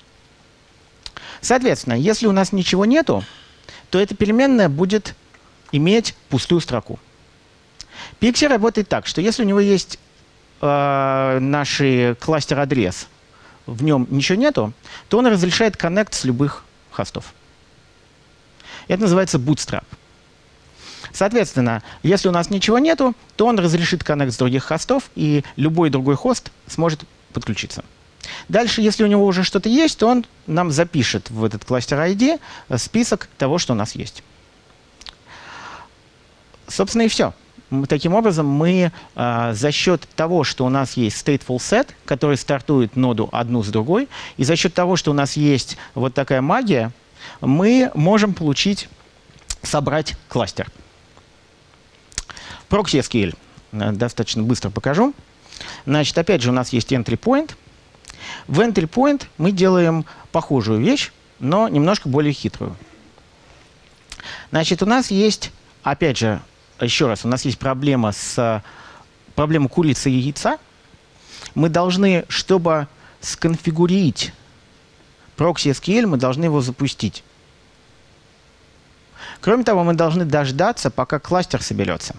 Speaker 1: Соответственно, если у нас ничего нету, то эта переменная будет иметь пустую строку. PXE работает так, что если у него есть наш кластер-адрес, в нем ничего нету, то он разрешает коннект с любых хостов. Это называется Bootstrap. Соответственно, если у нас ничего нету, то он разрешит коннект с других хостов, и любой другой хост сможет подключиться. Дальше, если у него уже что-то есть, то он нам запишет в этот кластер ID список того, что у нас есть. Собственно, и все. Таким образом, мы за счет того, что у нас есть stateful set, который стартует ноду одну с другой, и за счет того, что у нас есть вот такая магия, мы можем собрать кластер. Proxy SQL достаточно быстро покажу. Значит, опять же, у нас есть entry point. В entry point мы делаем похожую вещь, но немножко более хитрую. Значит, у нас есть, опять же, еще раз, у нас есть проблема курицы и яйца. Мы должны, чтобы сконфигурить Proxy SQL, мы должны его запустить. Кроме того, мы должны дождаться, пока кластер соберется.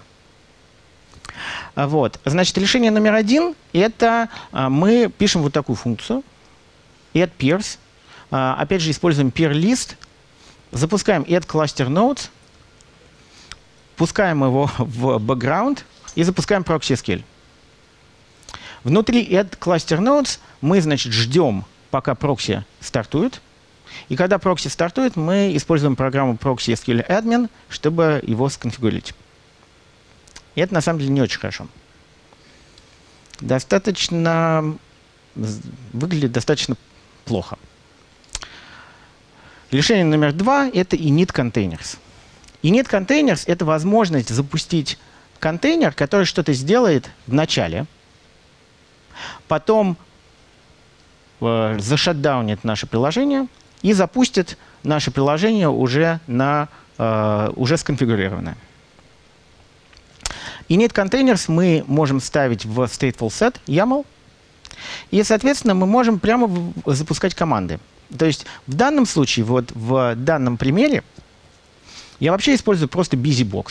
Speaker 1: Вот. Значит, решение номер один – это мы пишем вот такую функцию add peers. Опять же, используем peer list. Запускаем add cluster nodes, пускаем его в background и запускаем Proxy SQL. Внутри add cluster nodes мы, значит, ждем, пока прокси стартует. И когда прокси стартует, мы используем программу Proxy SQL Admin, чтобы его сконфигурировать. И это на самом деле не очень хорошо. Выглядит достаточно плохо. Решение номер два – это init containers. Init containers – это возможность запустить контейнер, который что-то сделает в начале, потом зашатдаунит наше приложение и запустит наше приложение уже сконфигурированное. Init containers мы можем ставить в stateful set YAML, и, соответственно, мы можем прямо запускать команды. То есть в данном случае, вот в данном примере, я вообще использую просто BusyBox.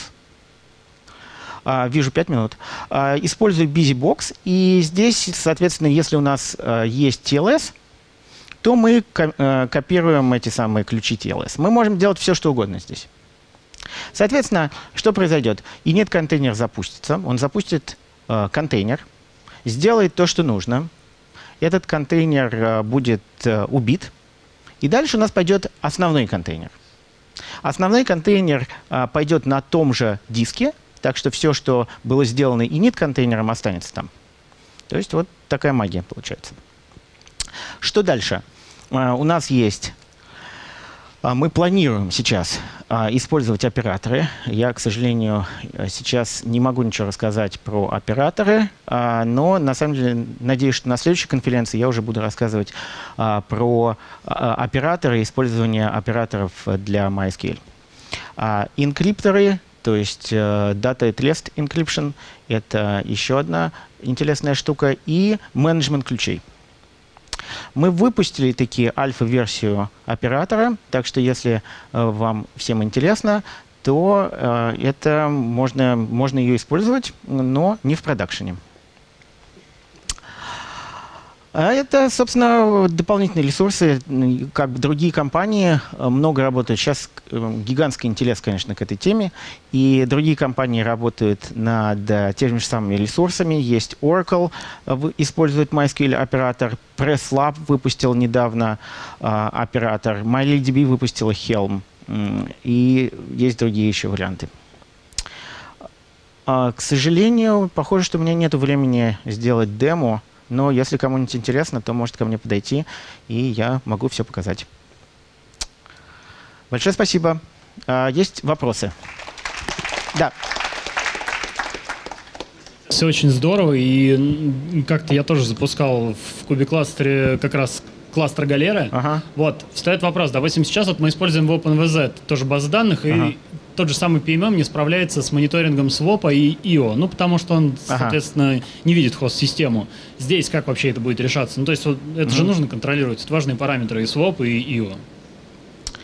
Speaker 1: Вижу 5 минут. Использую BusyBox, и здесь, соответственно, если у нас есть TLS, то мы копируем эти самые ключи TLS. Мы можем делать все, что угодно здесь. Соответственно, что произойдет? Init контейнер запустится, он запустит контейнер, сделает то, что нужно. Этот контейнер будет убит, и дальше у нас пойдет основной контейнер. Основной контейнер пойдет на том же диске, так что все, что было сделано init контейнером, останется там. То есть вот такая магия получается. Что дальше? У нас есть... Мы планируем сейчас использовать операторы. Я, к сожалению, сейчас не могу ничего рассказать про операторы, но на самом деле надеюсь, что на следующей конференции я уже буду рассказывать про операторы, использование операторов для MySQL. Инкрипторы, то есть Data at Rest Encryption, это еще одна интересная штука, и менеджмент ключей. Мы выпустили такие альфа-версию оператора, так что если вам всем интересно, то это можно ее использовать, но не в продакшене. Это, собственно, дополнительные ресурсы. Как другие компании много работают. Сейчас гигантский интерес, конечно, к этой теме. И другие компании работают над теми же самыми ресурсами. Есть Oracle, использует MySQL оператор. PressLab выпустил недавно оператор. MyLDB выпустила Helm. И есть другие еще варианты. К сожалению, похоже, что у меня нет времени сделать демо. Но если кому-нибудь интересно, то может ко мне подойти, и я могу все показать. Большое спасибо. Есть вопросы? Да.
Speaker 2: Все очень здорово, и как-то я тоже запускал в кубе-кластере как раз кластер Galera.
Speaker 1: Ага.
Speaker 2: Вот, встает вопрос, допустим, сейчас вот мы используем в OpenVZ тоже базы данных, и тот же самый PMM не справляется с мониторингом свопа и IO, ну, потому что он, соответственно, не видит хост-систему. Здесь как вообще это будет решаться? Ну, то есть вот, это же нужно контролировать, это важные параметры и swap, и IO.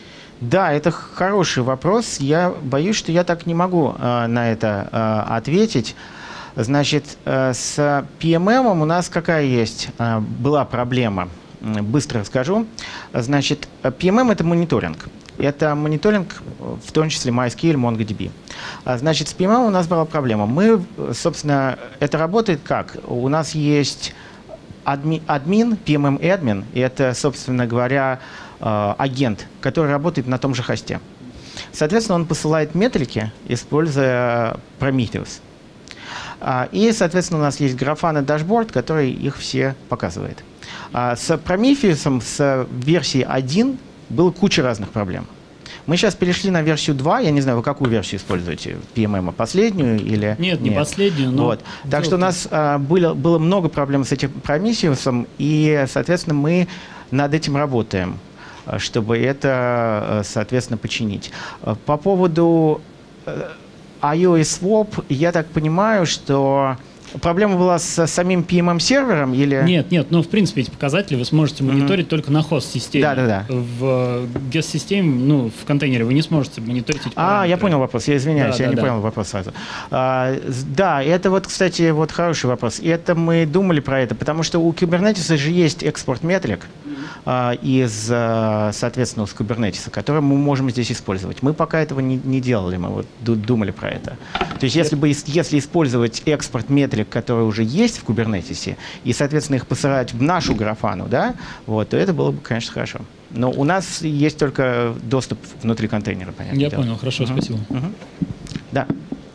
Speaker 1: Да, это хороший вопрос. Я боюсь, что я так не могу на это ответить. Значит, с PMM у нас какая есть была проблема? Быстро расскажу. Значит, PMM – это мониторинг. Это мониторинг, в том числе MySQL, MongoDB. Значит, с PMM у нас была проблема. Мы, собственно, это работает как? У нас есть админ, PMM-админ, и это, собственно говоря, агент, который работает на том же хосте. Соответственно, он посылает метрики, используя Prometheus. И, соответственно, у нас есть Grafana дашборд, который их все показывает. С Prometheus, с версии 1, было куча разных проблем. Мы сейчас перешли на версию 2. Я не знаю, вы какую версию используете? PMM, последнюю или...
Speaker 2: Нет, не последнюю, но...
Speaker 1: Вот. Так что у нас было много проблем с этим Prometheus, и, соответственно, мы над этим работаем, чтобы это, соответственно, починить. По поводу IO и Swap, я так понимаю, что проблема была с самим PMM-сервером или...
Speaker 2: Нет, ну, в принципе, эти показатели вы сможете мониторить только на хост-системе.
Speaker 1: Да.
Speaker 2: В guest-системе, ну, в контейнере вы не сможете мониторить эти параметры.
Speaker 1: Я понял вопрос, я извиняюсь, я не понял вопрос сразу. Да, это вот, кстати, вот хороший вопрос. И это мы думали про это, потому что у Kubernetes же есть экспорт метрик из, соответственно, с Kubernetes, который мы можем здесь использовать. Мы пока этого не делали, мы вот думали про это. То есть если использовать экспорт метрик, которые уже есть в Kubernetes, и, соответственно, их посылать в нашу графану, да, вот, то это было бы, конечно, хорошо. Но у нас есть только доступ внутри контейнера, понятно.
Speaker 2: Я понял, хорошо, спасибо.
Speaker 1: Да.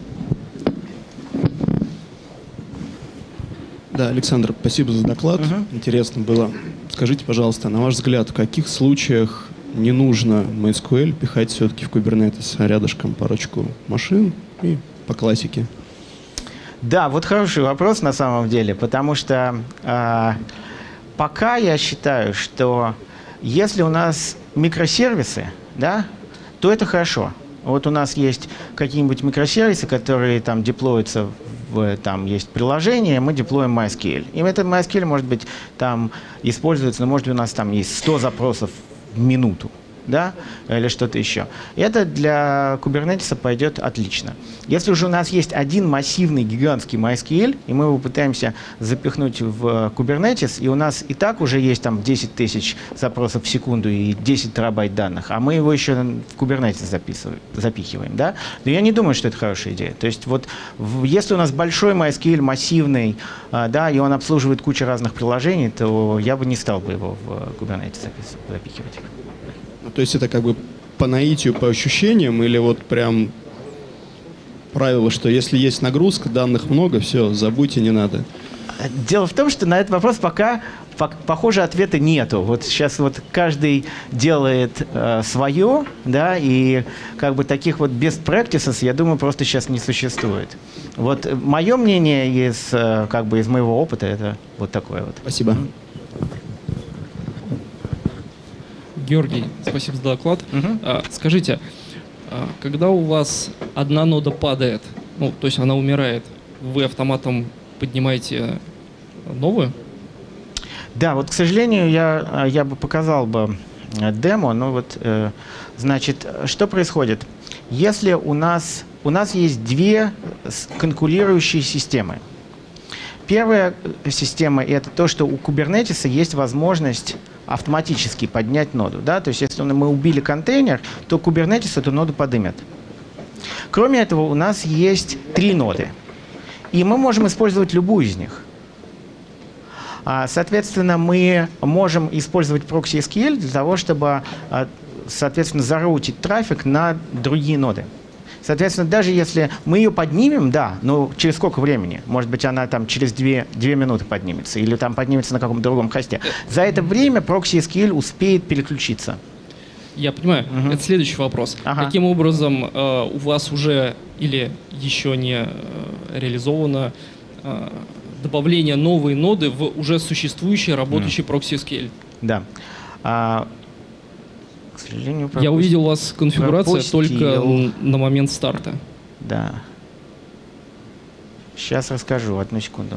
Speaker 3: Да, Александр, спасибо за доклад. Интересно было. Скажите, пожалуйста, на ваш взгляд, в каких случаях не нужно MySQL пихать все-таки в Kubernetes, а рядышком парочку машин и по классике?
Speaker 1: Да, вот хороший вопрос на самом деле, потому что пока я считаю, что если у нас микросервисы, да, то это хорошо. Вот у нас есть какие-нибудь микросервисы, которые там деплоятся, там есть приложение, мы деплоим MySQL. И этот MySQL, может быть, там используется, но может быть у нас там есть 100 запросов в минуту, да, или что-то еще. Это для Kubernetes пойдет отлично. Если уже у нас есть один массивный гигантский MySQL, и мы его пытаемся запихнуть в Kubernetes, и у нас и так уже есть там 10 тысяч запросов в секунду и 10 терабайт данных, а мы его еще в Kubernetes запихиваем, да, но я не думаю, что это хорошая идея. То есть вот если у нас большой MySQL, массивный, да, и он обслуживает кучу разных приложений, то я бы не стал бы его в Kubernetes запихивать.
Speaker 3: То есть это как бы по наитию, по ощущениям, или вот прям правило, что если есть нагрузка, данных много, все, забудьте, не надо?
Speaker 1: Дело в том, что на этот вопрос пока, похоже, ответа нету. Вот сейчас вот каждый делает свое, да, и как бы таких вот best practices, я думаю, просто сейчас не существует. Вот мое мнение из моего опыта это вот такое вот.
Speaker 3: Спасибо.
Speaker 4: Георгий, спасибо за доклад. Скажите, когда у вас одна нода падает, ну, то есть она умирает, вы автоматом поднимаете новую?
Speaker 1: Да, вот, к сожалению, я бы показал бы демо, но вот, значит, что происходит? Если у нас есть две конкурирующие системы. Первая система – это то, что у Kubernetes есть возможность автоматически поднять ноду. Да? То есть если мы убили контейнер, то Kubernetes эту ноду подымет. Кроме этого, у нас есть 3 ноды. И мы можем использовать любую из них. Соответственно, мы можем использовать Proxy SQL для того, чтобы, соответственно, зароутить трафик на другие ноды. Соответственно, даже если мы ее поднимем, да, но через сколько времени? Может быть, она там через 2 минуты поднимется или там поднимется на каком-то другом хосте. За это время Proxy SQL успеет переключиться.
Speaker 4: Я понимаю. Это следующий вопрос. Каким образом у вас уже или еще не реализовано добавление новой ноды в уже существующий работающий Proxy SQL?
Speaker 1: Да. К сожалению,
Speaker 4: я увидел у вас конфигурация только на момент старта.
Speaker 1: Да. Сейчас расскажу, одну секунду.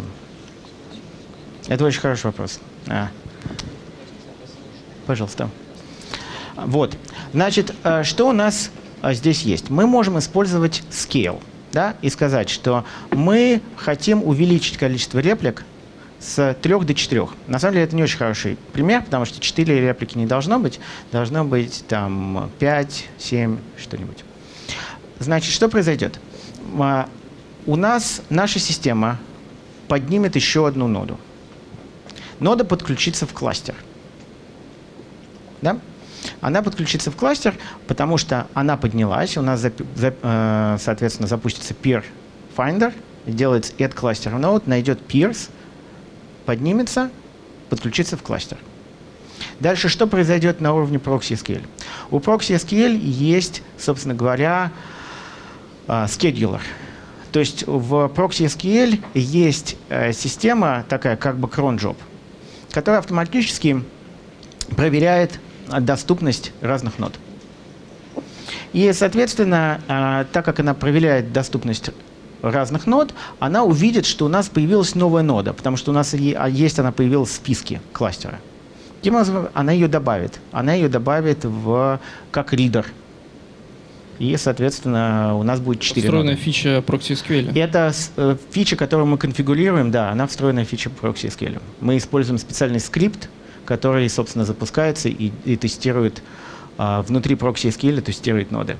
Speaker 1: Это очень хороший вопрос. Пожалуйста. Вот. Значит, что у нас здесь есть? Мы можем использовать scale, да, и сказать, что мы хотим увеличить количество реплик с 3 до 4. На самом деле это не очень хороший пример, потому что 4 реплики не должно быть там 5, 7, что-нибудь. Значит, что произойдет? У нас наша система поднимет еще одну ноду. Нода подключится в кластер. Да? Она подключится в кластер, потому что она поднялась, у нас, соответственно, запустится peer finder, делается add cluster node, найдет peers, поднимется, подключится в кластер. Дальше что произойдет на уровне proxy SQL? У proxy SQL есть, собственно говоря, scheduler. То есть в proxy SQL есть система такая, как бы cron job, которая автоматически проверяет доступность разных нод. И, соответственно, так как она проверяет доступность разных нод, она увидит, что у нас появилась новая нода, потому что у нас она появилась в списке кластера. Таким образом, она ее добавит. Она ее добавит как reader. И, соответственно, у нас будет 4
Speaker 4: встроенная
Speaker 1: ноды.
Speaker 4: фича Proxy SQL.
Speaker 1: Это фича, которую мы конфигурируем, да, она встроенная фича Proxy SQL. Мы используем специальный скрипт, который, собственно, запускается и тестирует внутри Proxy SQL, тестирует ноды.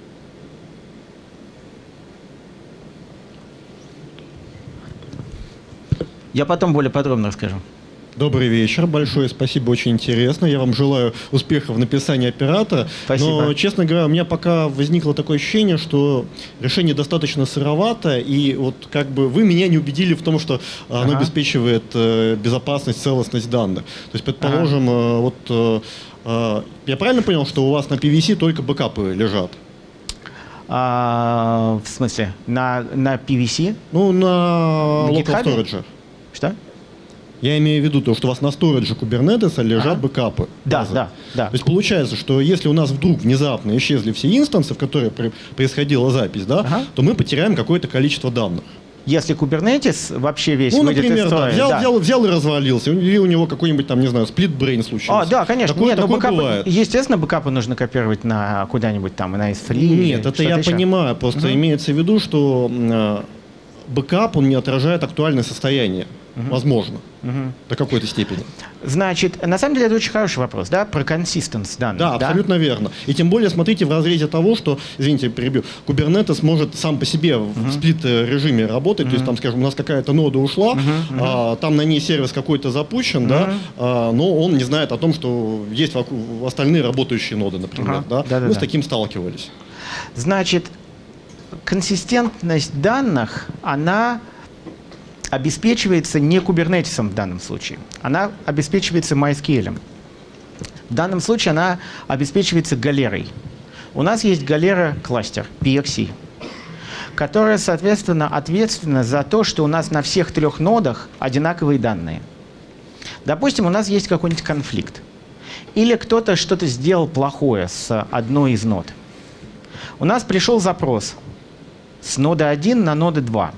Speaker 1: Я потом более подробно расскажу.
Speaker 5: Добрый вечер, большое спасибо, очень интересно. Я вам желаю успехов в написании оператора.
Speaker 1: Спасибо.
Speaker 5: Но, честно говоря, у меня пока возникло такое ощущение, что решение достаточно сыровато, и вот как бы вы меня не убедили в том, что оно обеспечивает безопасность, целостность данных. То есть, предположим, я правильно понял, что у вас на PVC только бэкапы лежат?
Speaker 1: В смысле? На PVC?
Speaker 5: Ну, на local storage.
Speaker 1: Что?
Speaker 5: Я имею в виду то, что у вас на сторидже Kubernetes лежат бэкапы.
Speaker 1: Да.
Speaker 5: То есть получается, что если у нас вдруг внезапно исчезли все инстансы, в которые происходила запись, да, то мы потеряем какое-то количество данных.
Speaker 1: Если Kubernetes вообще весь
Speaker 5: выйдет из
Speaker 1: строя,
Speaker 5: взял и развалился, или у него какой-нибудь там, не знаю, сплит-брейн случился.
Speaker 1: Да, конечно.
Speaker 5: Такое
Speaker 1: бэкапы,
Speaker 5: бывает.
Speaker 1: Естественно, бэкапы нужно копировать на куда-нибудь там, на S3.
Speaker 5: Нет, это я понимаю, просто имеется в виду, что бэкап, он не отражает актуальное состояние. Возможно. До какой-то степени.
Speaker 1: Значит, на самом деле это очень хороший вопрос, да, про консистенс данных.
Speaker 5: Да, абсолютно верно. И тем более, смотрите, в разрезе того, что, извините, перебью, Kubernetes может сам по себе в сплит-режиме работать, то есть там, скажем, у нас какая-то нода ушла, там на ней сервис какой-то запущен, да, но он не знает о том, что есть остальные работающие ноды, например. Мы с таким сталкивались.
Speaker 1: Значит, консистентность данных, она обеспечивается не Kubernetes в данном случае. Она обеспечивается MySQL. В данном случае она обеспечивается галерой. У нас есть галера-кластер, PXE, которая, соответственно, ответственна за то, что у нас на всех 3 нодах одинаковые данные. Допустим, у нас есть какой-нибудь конфликт. Или кто-то что-то сделал плохое с одной из нод. У нас пришел запрос с ноды 1 на ноду 2.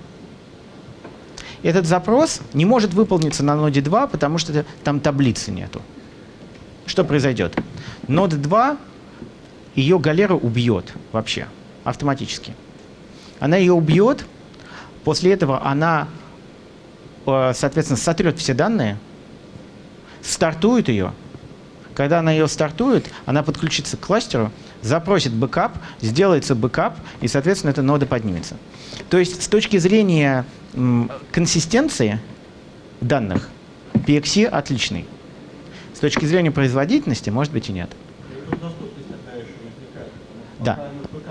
Speaker 1: Этот запрос не может выполниться на ноде 2, потому что там таблицы нету. Что произойдет? Нода 2, ее галера убьет вообще, автоматически. Она ее убьет, после этого она, соответственно, сотрет все данные, стартует ее. Когда она ее стартует, она подключится к кластеру, запросит бэкап, сделается бэкап, и, соответственно, эта нода поднимется. То есть с точки зрения консистенции данных PXE отличный. С точки зрения производительности, может быть, и нет. Да.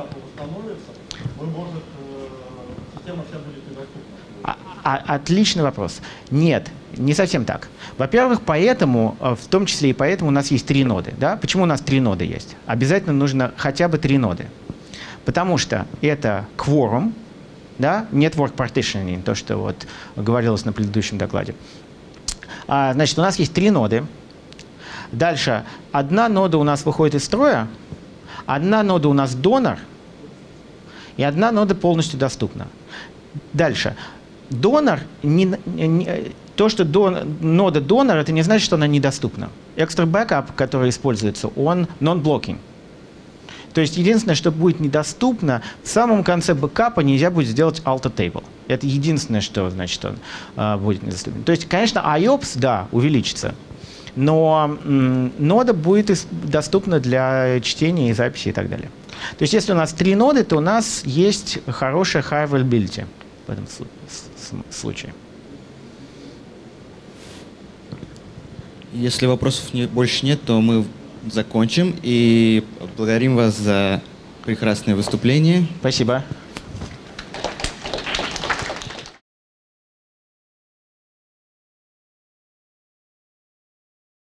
Speaker 1: Отличный вопрос. Нет, не совсем так. Во-первых, поэтому, в том числе и поэтому у нас есть 3 ноды. Да? Почему у нас 3 ноды есть? Обязательно нужно хотя бы 3 ноды. Потому что это quorum, да? Network partitioning, то, что вот говорилось на предыдущем докладе. Значит, у нас есть 3 ноды. Дальше, одна нода у нас выходит из строя, одна нода у нас донор, и одна нода полностью доступна. Дальше. Донор, то, что нода донор, это не значит, что она недоступна. Extra Backup, который используется, он non-blocking. То есть единственное, что будет недоступно, в самом конце бэкапа нельзя будет сделать alter table. Это единственное, что, значит, он будет недоступен. То есть, конечно, IOPS, да, увеличится, но нода будет доступна для чтения и записи и так далее. То есть, если у нас 3 ноды, то у нас есть хорошая high availability в этом случае.
Speaker 6: Если вопросов больше нет, то мы закончим и благодарим вас за прекрасное выступление.
Speaker 1: Спасибо.